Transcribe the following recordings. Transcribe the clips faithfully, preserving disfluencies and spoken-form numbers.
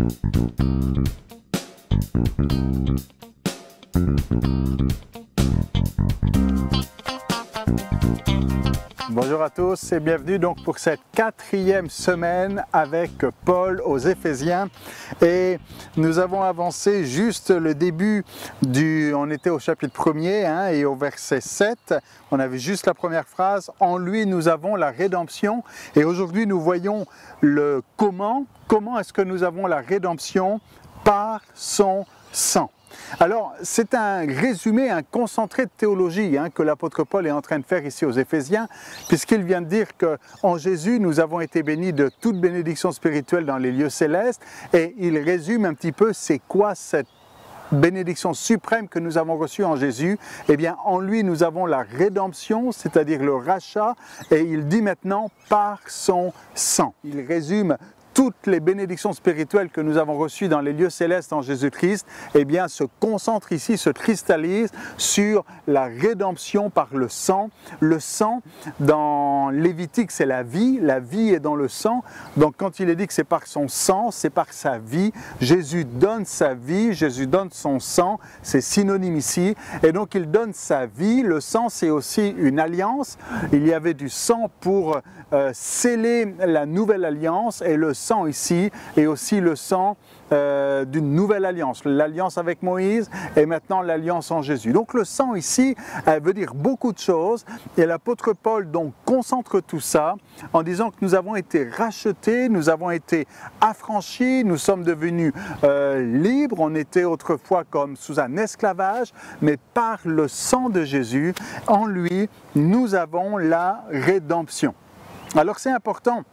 Bonjour à tous et bienvenue donc pour cette quatrième semaine avec Paul aux Éphésiens, et nous avons avancé juste le début du, on était au chapitre premier hein, et au verset sept, on avait juste la première phrase, en lui nous avons la rédemption, et aujourd'hui nous voyons le comment, comment est-ce que nous avons la rédemption par son sang. Alors, c'est un résumé, un concentré de théologie hein, que l'apôtre Paul est en train de faire ici aux Éphésiens, puisqu'il vient de dire qu'en Jésus, nous avons été bénis de toute bénédiction spirituelle dans les lieux célestes, et il résume un petit peu c'est quoi cette bénédiction suprême que nous avons reçue en Jésus. Eh bien, en lui, nous avons la rédemption, c'est-à-dire le rachat, et il dit maintenant par son sang. Il résume toutes les bénédictions spirituelles que nous avons reçues dans les lieux célestes en Jésus-Christ, eh bien, se concentrent ici, se cristallisent sur la rédemption par le sang. Le sang, dans Lévitique, c'est la vie. La vie est dans le sang. Donc, quand il est dit que c'est par son sang, c'est par sa vie. Jésus donne sa vie, Jésus donne son sang. C'est synonyme ici. Et donc, il donne sa vie. Le sang, c'est aussi une alliance. Il y avait du sang pour euh, sceller la nouvelle alliance, et le sang ici est aussi le sang euh, d'une nouvelle alliance, l'alliance avec Moïse et maintenant l'alliance en Jésus. Donc le sang ici euh, veut dire beaucoup de choses, et l'apôtre Paul donc concentre tout ça en disant que nous avons été rachetés, nous avons été affranchis, nous sommes devenus euh, libres, on était autrefois comme sous un esclavage, mais par le sang de Jésus, en lui, nous avons la rédemption. Alors c'est important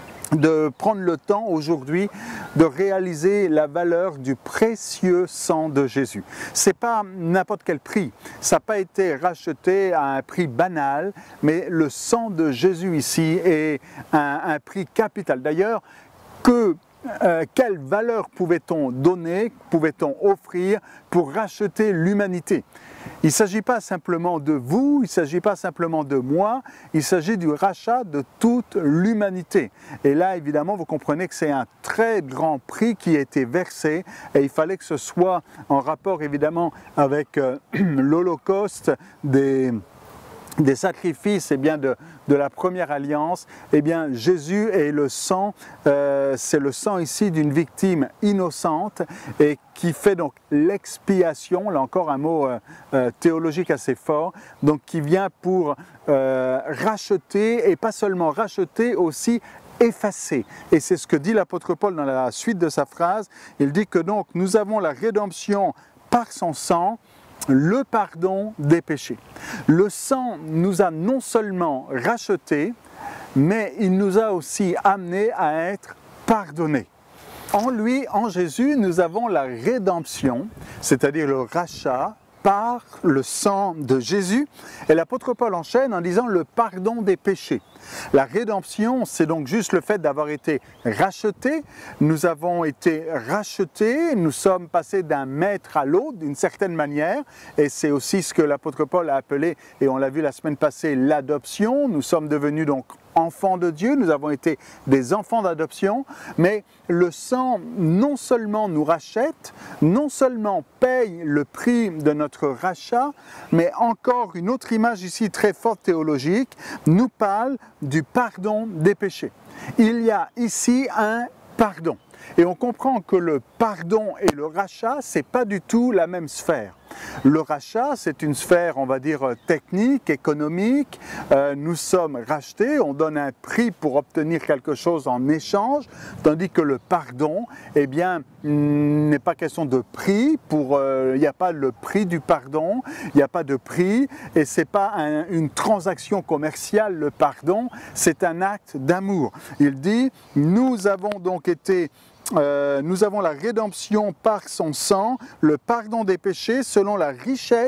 de prendre le temps aujourd'hui de réaliser la valeur du précieux sang de Jésus. Ce n'est pas n'importe quel prix, ça n'a pas été racheté à un prix banal, mais le sang de Jésus ici est un, un prix capital. D'ailleurs, que Euh, quelle valeur pouvait-on donner, pouvait-on offrir pour racheter l'humanité? Il ne s'agit pas simplement de vous, il ne s'agit pas simplement de moi, il s'agit du rachat de toute l'humanité. Et là, évidemment, vous comprenez que c'est un très grand prix qui a été versé, et il fallait que ce soit en rapport évidemment avec euh, l'Holocauste des... des sacrifices eh bien, de, de la première alliance. Eh bien, Jésus est le sang, euh, c'est le sang ici d'une victime innocente, et qui fait donc l'expiation, là encore un mot euh, euh, théologique assez fort, donc qui vient pour euh, racheter, et pas seulement racheter, aussi effacer. Et c'est ce que dit l'apôtre Paul dans la suite de sa phrase. Il dit que donc nous avons la rédemption par son sang, le pardon des péchés. Le sang nous a non seulement rachetés, mais il nous a aussi amenés à être pardonnés. En lui, en Jésus, nous avons la rédemption, c'est-à-dire le rachat, par le sang de Jésus. Et l'apôtre Paul enchaîne en disant le pardon des péchés. La rédemption, c'est donc juste le fait d'avoir été rachetés. Nous avons été rachetés, nous sommes passés d'un maître à l'autre d'une certaine manière, et c'est aussi ce que l'apôtre Paul a appelé, et on l'a vu la semaine passée, l'adoption. Nous sommes devenus donc enfants de Dieu, nous avons été des enfants d'adoption, mais le sang non seulement nous rachète, non seulement paye le prix de notre rachat, mais encore une autre image ici très forte théologique, nous parle du pardon des péchés. Il y a ici un pardon. Et on comprend que le pardon et le rachat, ce n'est pas du tout la même sphère. Le rachat, c'est une sphère, on va dire, technique, économique. Euh, nous sommes rachetés, on donne un prix pour obtenir quelque chose en échange, tandis que le pardon, eh bien, n'est pas question de prix. Pour, euh, il n'y a pas le prix du pardon, il n'y a pas de prix, et ce n'est pas un, une transaction commerciale, le pardon, c'est un acte d'amour. Il dit, nous avons donc été... Euh, nous avons la rédemption par son sang, le pardon des péchés selon la richesse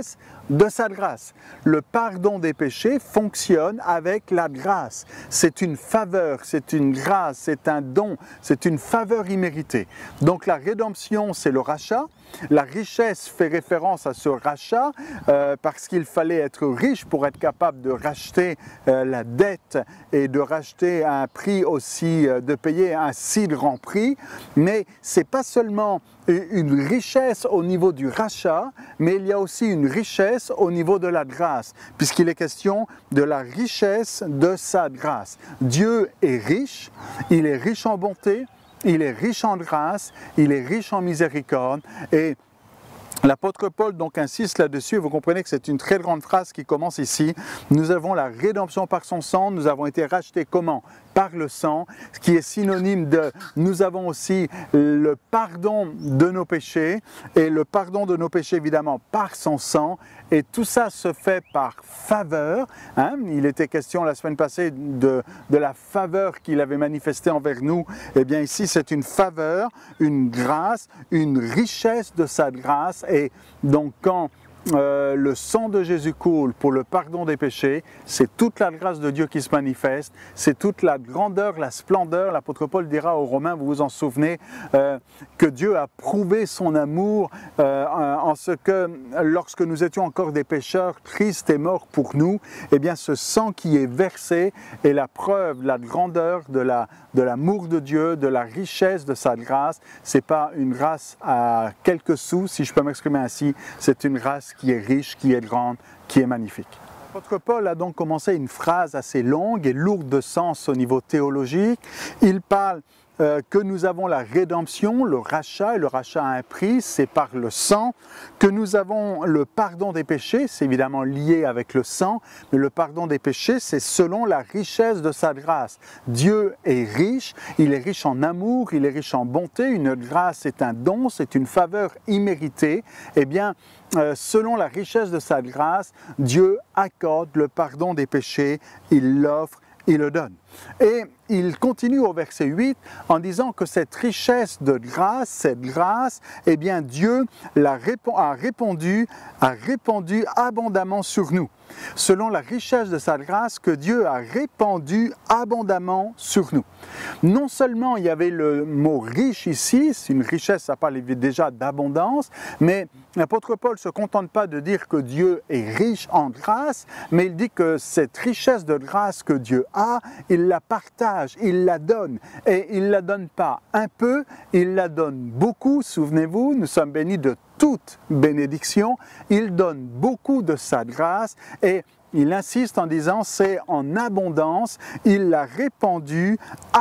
de sa grâce. Le pardon des péchés fonctionne avec la grâce. C'est une faveur, c'est une grâce, c'est un don, c'est une faveur imméritée. Donc la rédemption, c'est le rachat. La richesse fait référence à ce rachat euh, parce qu'il fallait être riche pour être capable de racheter euh, la dette et de racheter à un prix aussi, euh, de payer un si grand prix. Mais ce n'est pas seulement une richesse au niveau du rachat, mais il y a aussi une richesse au niveau de la grâce, puisqu'il est question de la richesse de sa grâce. Dieu est riche, il est riche en bonté, il est riche en grâce, il est riche en miséricorde et l'apôtre Paul donc insiste là-dessus. Vous comprenez que c'est une très grande phrase qui commence ici. Nous avons la rédemption par son sang, nous avons été rachetés comment ? Par le sang, ce qui est synonyme de nous avons aussi le pardon de nos péchés et le pardon de nos péchés évidemment par son sang et tout ça se fait par faveur. Hein? Il était question la semaine passée de, de la faveur qu'il avait manifestée envers nous. Eh bien ici c'est une faveur, une grâce, une richesse de sa grâce et donc quand Euh, le sang de Jésus coule pour le pardon des péchés, c'est toute la grâce de Dieu qui se manifeste, c'est toute la grandeur, la splendeur. L'apôtre Paul dira aux Romains, vous vous en souvenez, euh, que Dieu a prouvé son amour euh, en ce que lorsque nous étions encore des pécheurs, Christ est mort pour nous. Eh bien ce sang qui est versé est la preuve, la grandeur de la, de l'amour de Dieu, de la richesse de sa grâce. Ce n'est pas une grâce à quelques sous, si je peux m'exprimer ainsi, c'est une grâce qui est riche, qui est grande, qui est magnifique. L'apôtre Paul a donc commencé une phrase assez longue et lourde de sens au niveau théologique. Il parle euh, que nous avons la rédemption, le rachat, et le rachat a un prix, c'est par le sang, que nous avons le pardon des péchés, c'est évidemment lié avec le sang, mais le pardon des péchés, c'est selon la richesse de sa grâce. Dieu est riche, il est riche en amour, il est riche en bonté, une grâce est un don, c'est une faveur imméritée. Eh bien, Euh, selon la richesse de sa grâce, Dieu accorde le pardon des péchés, il l'offre, il le donne. Et il continue au verset huit en disant que cette richesse de grâce, cette grâce, eh bien Dieu l'a répond, a répondu, a répandu abondamment sur nous. Selon la richesse de sa grâce que Dieu a répandu abondamment sur nous. Non seulement il y avait le mot riche ici, c'est une richesse, ça parle déjà d'abondance, mais l'apôtre Paul ne se contente pas de dire que Dieu est riche en grâce, mais il dit que cette richesse de grâce que Dieu a, il la partage, il la donne. Et il ne la donne pas un peu, il la donne beaucoup. Souvenez-vous, nous sommes bénis de toute bénédiction. Il donne beaucoup de sa grâce et il insiste en disant c'est en abondance, il l'a répandu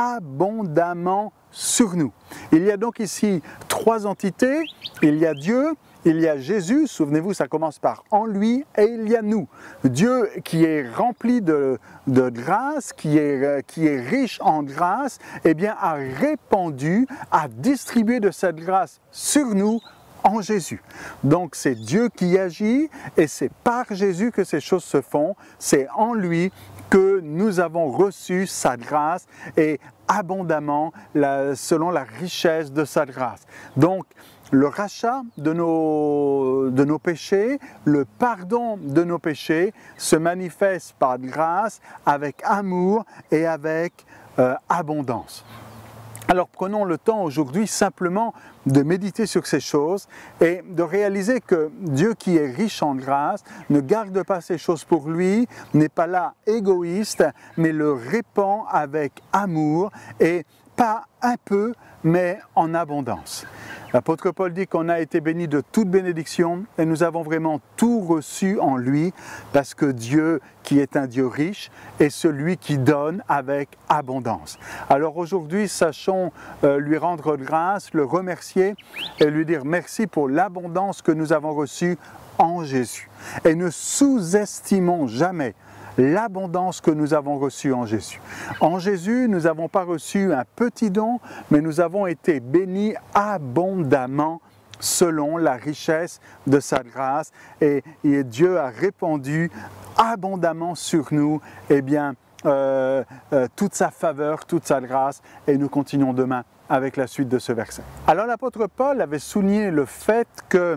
abondamment sur nous. Il y a donc ici trois entités, il y a Dieu, il y a Jésus, souvenez-vous, ça commence par en lui, et il y a nous. Dieu qui est rempli de, de grâce, qui est, qui est riche en grâce, eh bien a répandu, a distribué de cette grâce sur nous en Jésus. Donc c'est Dieu qui agit et c'est par Jésus que ces choses se font, c'est en lui que nous avons reçu sa grâce et abondamment la, selon la richesse de sa grâce. Donc le rachat de nos, de nos péchés, le pardon de nos péchés se manifeste par grâce, avec amour et avec euh, abondance. Alors prenons le temps aujourd'hui simplement de méditer sur ces choses et de réaliser que Dieu qui est riche en grâce ne garde pas ces choses pour lui, n'est pas là égoïste, mais le répand avec amour et pas un peu, mais en abondance. L'apôtre Paul dit qu'on a été bénis de toute bénédiction et nous avons vraiment tout reçu en lui parce que Dieu, qui est un Dieu riche, est celui qui donne avec abondance. Alors aujourd'hui, sachons euh, lui rendre grâce, le remercier et lui dire merci pour l'abondance que nous avons reçue en Jésus. Et ne sous-estimons jamais l'abondance que nous avons reçue en Jésus. En Jésus, nous n'avons pas reçu un petit don, mais nous avons été bénis abondamment selon la richesse de sa grâce. Et, et Dieu a répandu abondamment sur nous eh bien, euh, euh, toute sa faveur, toute sa grâce. Et nous continuons demain avec la suite de ce verset. Alors l'apôtre Paul avait souligné le fait que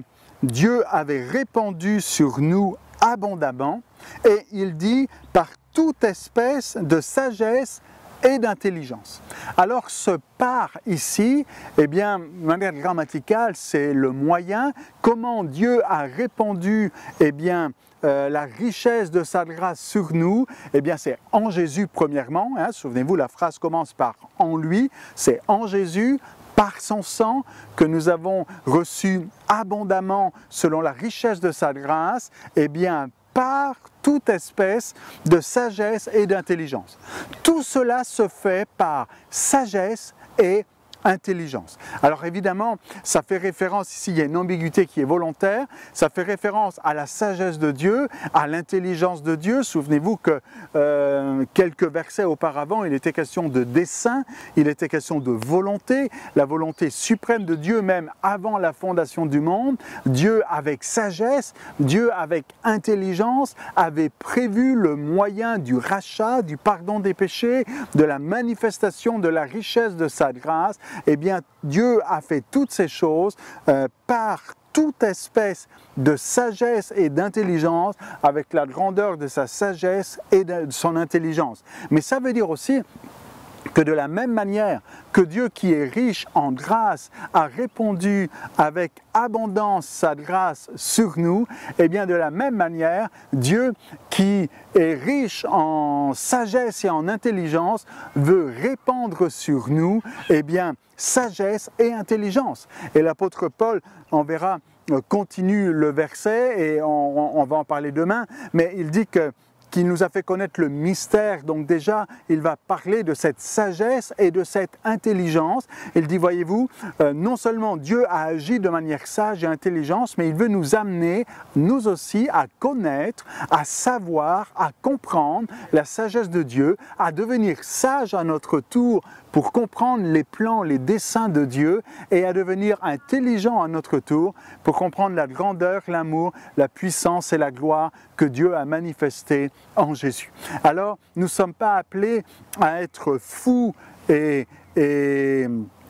Dieu avait répandu sur nous abondamment, et il dit par toute espèce de sagesse et d'intelligence. Alors ce par ici, eh bien, de manière grammaticale, c'est le moyen, comment Dieu a répandu eh bien, euh, la richesse de sa grâce sur nous, eh bien c'est en Jésus premièrement, hein, souvenez-vous la phrase commence par en lui, c'est en Jésus, par son sang que nous avons reçu abondamment selon la richesse de sa grâce, eh bien par toute espèce de sagesse et d'intelligence. Tout cela se fait par sagesse et intelligence. Alors évidemment, ça fait référence, ici il y a une ambiguïté qui est volontaire, ça fait référence à la sagesse de Dieu, à l'intelligence de Dieu. Souvenez-vous que euh, quelques versets auparavant, il était question de dessein, il était question de volonté, la volonté suprême de Dieu même avant la fondation du monde. Dieu avec sagesse, Dieu avec intelligence avait prévu le moyen du rachat, du pardon des péchés, de la manifestation de la richesse de sa grâce. Eh bien, Dieu a fait toutes ces choses euh, par toute espèce de sagesse et d'intelligence, avec la grandeur de sa sagesse et de son intelligence. Mais ça veut dire aussi que de la même manière que Dieu qui est riche en grâce a répondu avec abondance sa grâce sur nous, et bien de la même manière, Dieu qui est riche en sagesse et en intelligence veut répandre sur nous, et bien sagesse et intelligence. Et l'apôtre Paul, on verra, continue le verset et on, on va en parler demain, mais il dit que qu'il nous a fait connaître le mystère. Donc déjà, il va parler de cette sagesse et de cette intelligence. Il dit, voyez-vous, euh, non seulement Dieu a agi de manière sage et intelligente, mais il veut nous amener, nous aussi, à connaître, à savoir, à comprendre la sagesse de Dieu, à devenir sages à notre tour pour comprendre les plans, les desseins de Dieu et à devenir intelligents à notre tour pour comprendre la grandeur, l'amour, la puissance et la gloire que Dieu a manifestées en Jésus. Alors, nous ne sommes pas appelés à être fous et, et,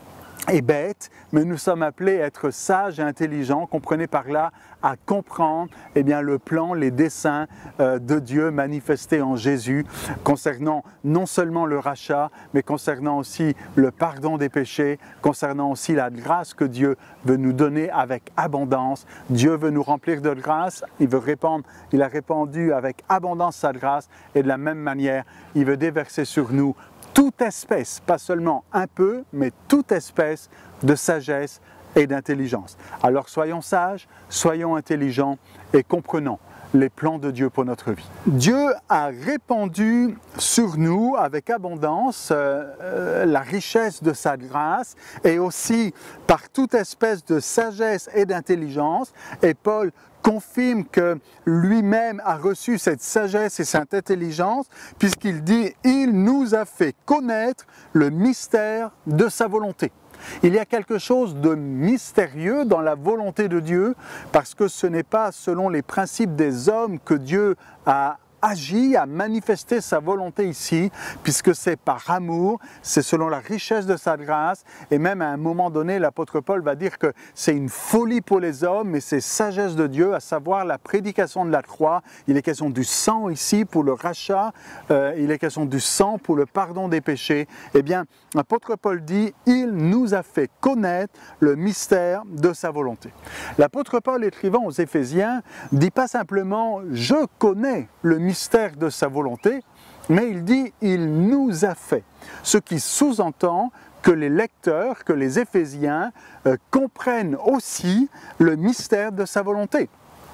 et bêtes, mais nous sommes appelés à être sages et intelligents, comprenez par là, à comprendre eh bien, le plan, les desseins euh, de Dieu manifestés en Jésus, concernant non seulement le rachat, mais concernant aussi le pardon des péchés, concernant aussi la grâce que Dieu veut nous donner avec abondance. Dieu veut nous remplir de grâce, il veut répandre, il a répandu avec abondance sa grâce, et de la même manière, il veut déverser sur nous toute espèce, pas seulement un peu, mais toute espèce de sagesse et d'intelligence. Alors soyons sages, soyons intelligents et comprenons les plans de Dieu pour notre vie. Dieu a répandu sur nous avec abondance euh, euh, la richesse de sa grâce et aussi par toute espèce de sagesse et d'intelligence. Et Paul confirme que lui-même a reçu cette sagesse et cette intelligence puisqu'il dit « Il nous a fait connaître le mystère de sa volonté ». Il y a quelque chose de mystérieux dans la volonté de Dieu parce que ce n'est pas selon les principes des hommes que Dieu a agi, a manifesté sa volonté ici, puisque c'est par amour, c'est selon la richesse de sa grâce, et même à un moment donné, l'apôtre Paul va dire que c'est une folie pour les hommes, mais c'est sagesse de Dieu, à savoir la prédication de la croix. Il est question du sang ici pour le rachat, euh, il est question du sang pour le pardon des péchés. Eh bien, l'apôtre Paul dit, il nous a fait connaître le mystère de sa volonté. L'apôtre Paul, écrivant aux Éphésiens, dit pas simplement « je connais le mystère de sa volonté », mais il dit « il nous a fait », ce qui sous-entend que les lecteurs, que les Éphésiens euh, comprennent aussi le mystère de sa volonté.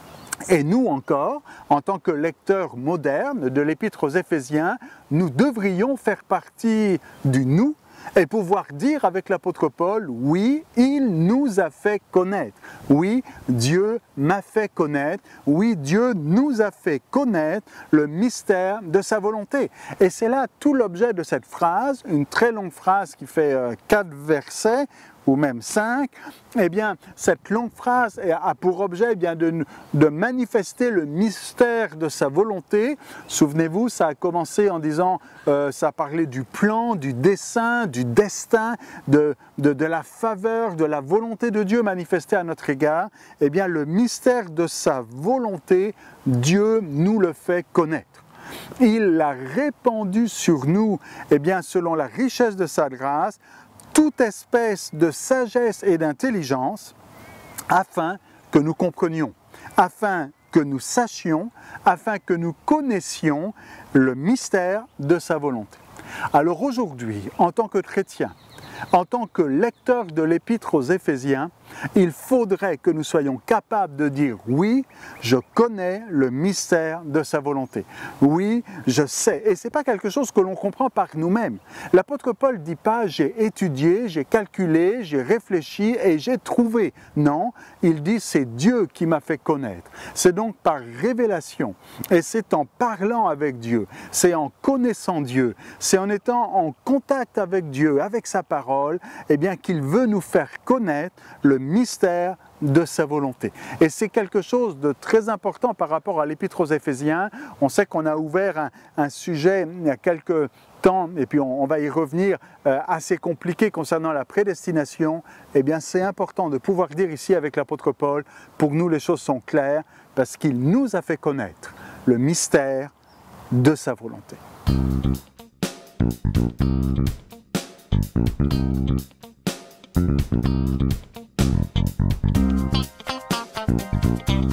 Et nous encore, en tant que lecteurs modernes de l'Épître aux Éphésiens, nous devrions faire partie du « nous » et pouvoir dire avec l'apôtre Paul, oui, il nous a fait connaître. Oui, Dieu m'a fait connaître. Oui, Dieu nous a fait connaître le mystère de sa volonté. Et c'est là tout l'objet de cette phrase, une très longue phrase qui fait euh, quatre versets, ou même cinq, eh bien, cette longue phrase a pour objet eh bien, de, de manifester le mystère de sa volonté. Souvenez-vous, ça a commencé en disant, euh, ça parlait du plan, du dessein, du destin, de, de, de la faveur, de la volonté de Dieu manifestée à notre égard. Eh bien, le mystère de sa volonté, Dieu nous le fait connaître. Il l'a répandu sur nous, eh bien, selon la richesse de sa grâce, toute espèce de sagesse et d'intelligence, afin que nous comprenions, afin que nous sachions, afin que nous connaissions le mystère de sa volonté. Alors aujourd'hui, en tant que chrétien, en tant que lecteur de l'épître aux Éphésiens, il faudrait que nous soyons capables de dire « Oui, je connais le mystère de sa volonté. Oui, je sais. » Et ce n'est pas quelque chose que l'on comprend par nous-mêmes. L'apôtre Paul ne dit pas « J'ai étudié, j'ai calculé, j'ai réfléchi et j'ai trouvé. » Non, il dit « C'est Dieu qui m'a fait connaître. » C'est donc par révélation. Et c'est en parlant avec Dieu, c'est en connaissant Dieu, c'est en étant en contact avec Dieu, avec sa parole, eh bien qu'il veut nous faire connaître le mystère de sa volonté. Et c'est quelque chose de très important par rapport à l'épître aux Éphésiens. On sait qu'on a ouvert un, un sujet il y a quelques temps, et puis on, on va y revenir, euh, assez compliqué concernant la prédestination. Eh bien, c'est important de pouvoir dire ici avec l'apôtre Paul, pour nous les choses sont claires, parce qu'il nous a fait connaître le mystère de sa volonté. Thank you.